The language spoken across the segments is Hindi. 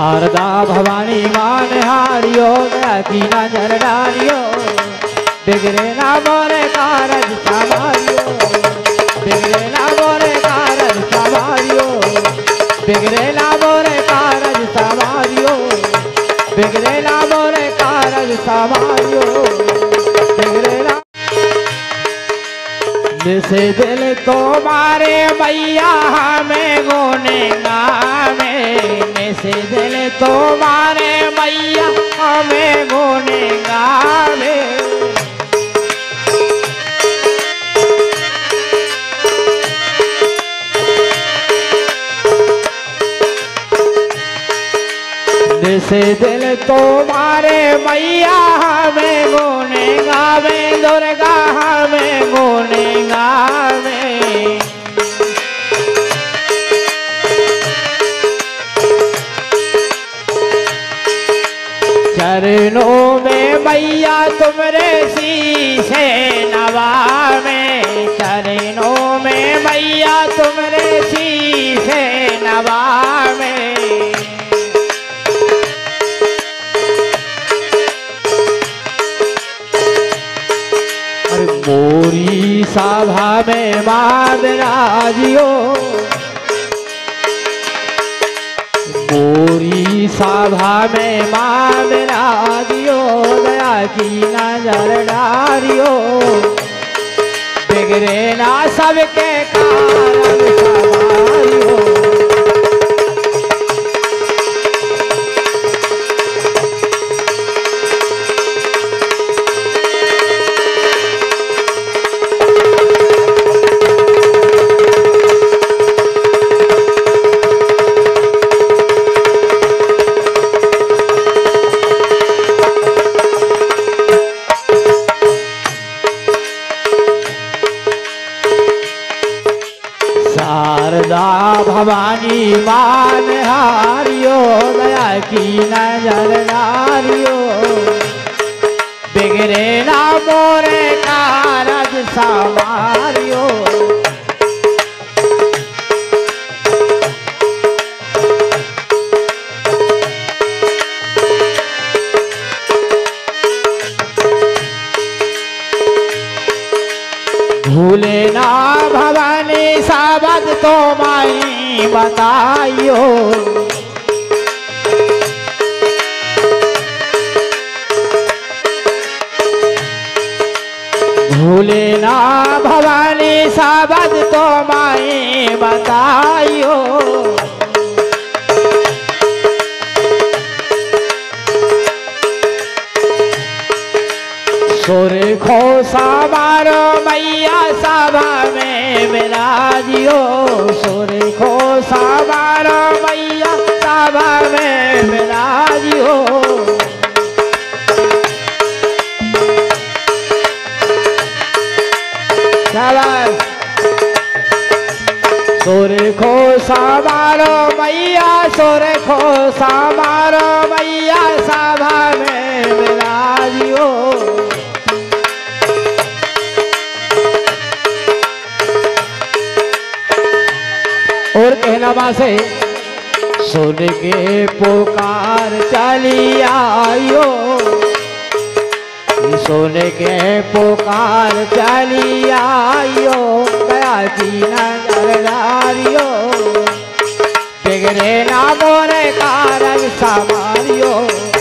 शारदा भवानी मान हारियो दया की नजर डालियो बिगड़े ना मोरे कारज संभालियो बिगड़े ना मोरे कारज संभालियो बिगड़े ना मोरे कारज संभालियो बिगड़े ना मोरे कारज संभालियो बिगड़े ना से दिल तो मारे मैया हमें गोने गावे से दिल तो मारे मैया हमें गोने गावे से दिल तो मारे मैया हमें गोने गावे दुर्गा हमें गोने गावे चरणों में मैया तुमरे शीशे नवावे चरणों में मैया तुमरे शीशे नवावे मोरी सभा में माँ विराजियो मोरी सभा में माँ विराजियो दया की नजर डालियो बिगड़े ना सबके कारण संभालियो शारदा भवानी मान हारियो दया की नजर डालियो बिगड़े ना मोरे कारज संभालियो भूले ना भवानी शब्द तो माई बताइयो भूले ना भवानी शब्द तो माई बताइयो सुर खो सामारो मैया सभा में विराजियो सुर खो सामारो मैया सभा में विराजियो सुर खो सामारो मैया सुर खो सामारो मैया सभा में विराजियो और कहना से सुन के पुकार चली आयो सुन के पुकार चली आयो दया की नजर डालियो बिगड़े ना मोरे कारज संभालियो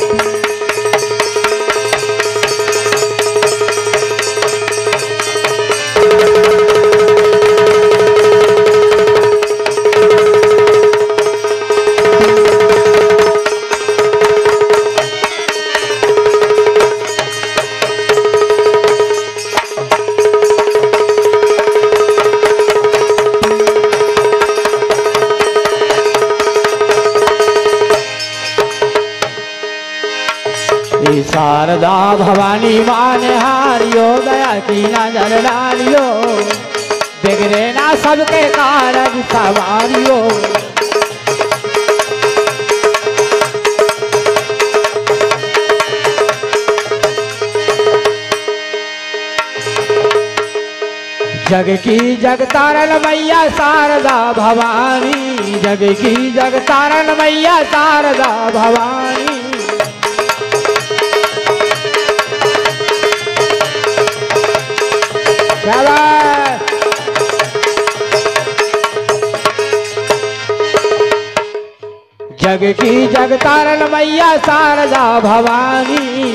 शारदा भवानी मान हारियो दया की नजर डालियो बिगड़े ना सबके कारज संभालियो जग की जग तारण मैया शारदा भवानी, जग की जग तारण मैया शारदा भवानी। जग की जग तारण मैया शारदा भवानी।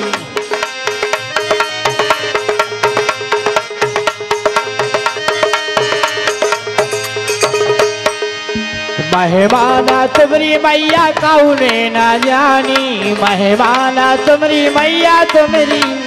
महिमाना तुमरी मैया कौने न जानी, महिमाना तुमरी मैया तुमरी